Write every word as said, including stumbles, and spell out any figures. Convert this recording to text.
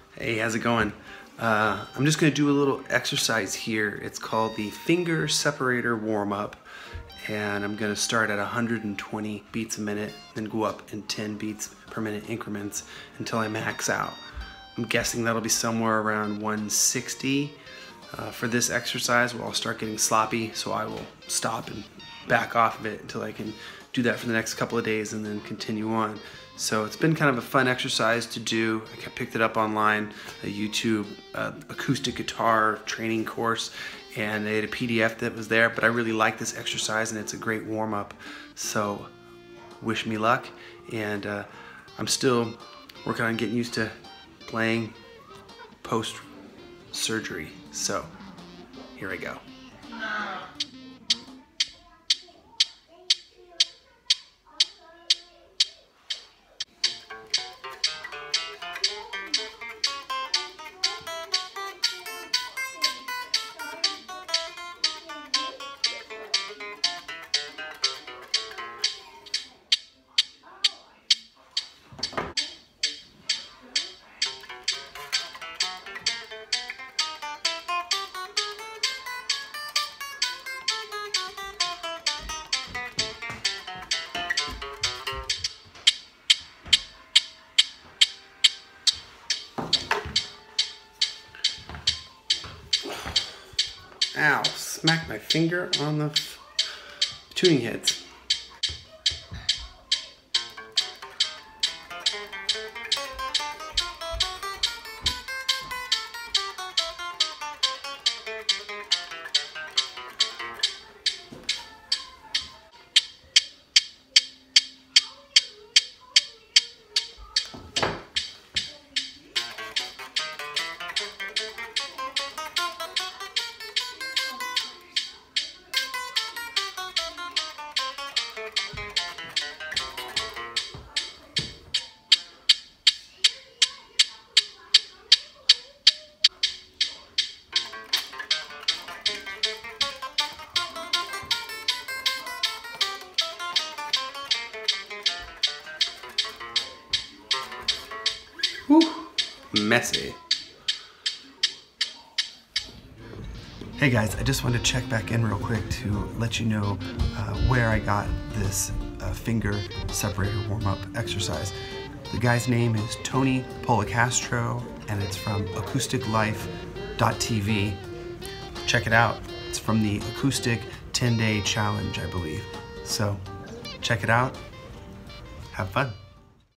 Hey, how's it going? Uh, I'm just going to do a little exercise here. It's called the finger separator warm-up, and I'm going to start at one hundred twenty beats a minute, then go up in ten beats per minute increments until I max out. I'm guessing that'll be somewhere around one sixty uh, for this exercise, where I'll start getting sloppy, so I will stop and back off of it until I can do that for the next couple of days and then continue on. So it's been kind of a fun exercise to do. I picked it up online, a YouTube uh, acoustic guitar training course, and they had a P D F that was there, but I really like this exercise and it's a great warm-up. So wish me luck, and uh, I'm still working on getting used to playing post-surgery. So here I go. Ow, smacked my finger on the tuning heads. Whew, messy. Hey guys, I just wanted to check back in real quick to let you know uh, where I got this uh, finger separator warm-up exercise. The guy's name is Tony Policastro, and it's from acoustic life dot T V. Check it out. It's from the Acoustic ten day challenge, I believe. So check it out. Have fun.